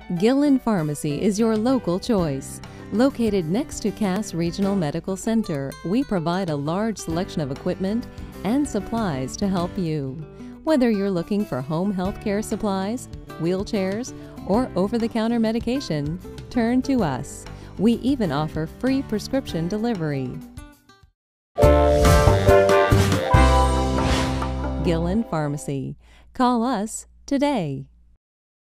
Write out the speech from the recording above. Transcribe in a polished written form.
Gillen Pharmacy is your local choice. Located next to Cass Regional Medical Center, we provide a large selection of equipment and supplies to help you. Whether you're looking for home health care supplies, wheelchairs, or over-the-counter medication, turn to us. We even offer free prescription delivery. Gillen Pharmacy. Call us today.